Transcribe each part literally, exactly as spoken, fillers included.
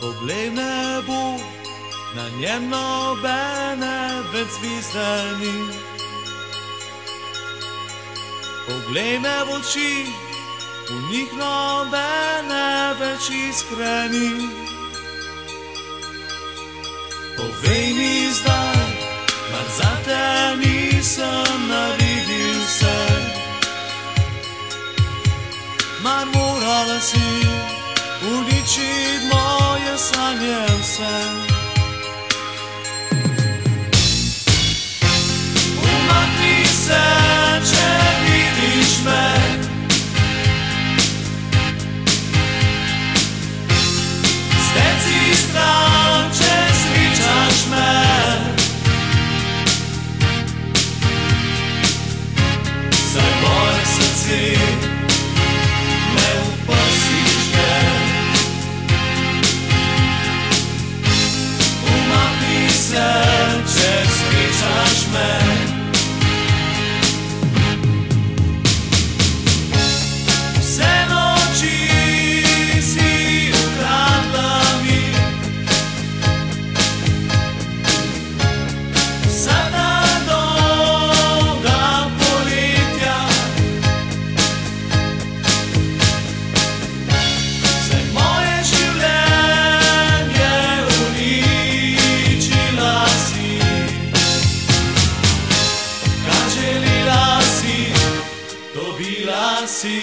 Poglej v nebu, na njem nobene več zvizde ni. Poglej me v oči, v njih nobene več iskre ni. Povej mi zdaj, mar zate nisem naredil vse. Mar morala si uničit moje sanje vse. Umakni se, če vidiš me. Steci stran, če sličaš me. Saj moje srce če sličaš me. Vse noči si ukradla mi, vsa ta dolga poletja. Vse moje življenje uničila si. Dobila si.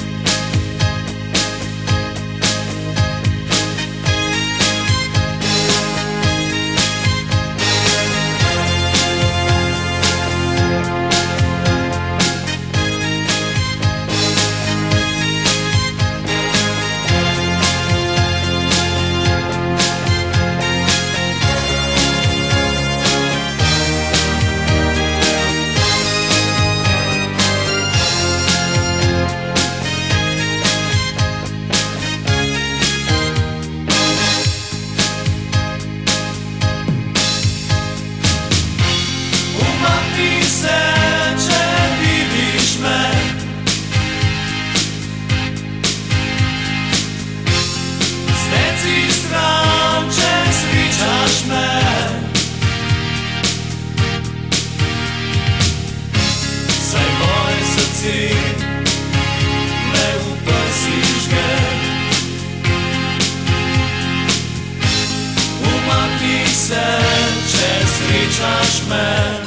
Če sličaš me.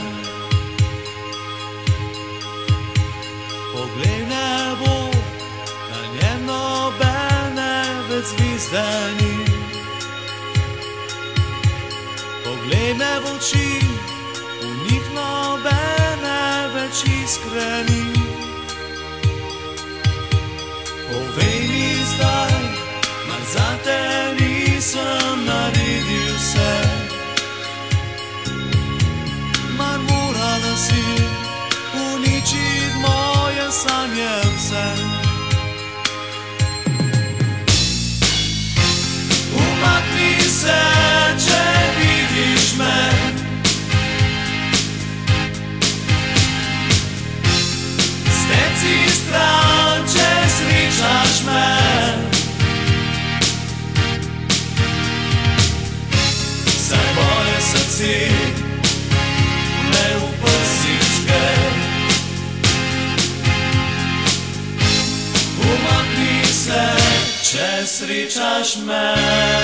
Poglej v nebo, na njem nobene več zvizde ni. Poglej me v oči, v njih nobene več iskre ni. Povej mi zdaj, mar zate nisem naredil vse. Mar morala si uničit moje sanje vse. Umakni se, če vidiš me. Steci stran, če sličaš me. Saj moje srce če sličaš me.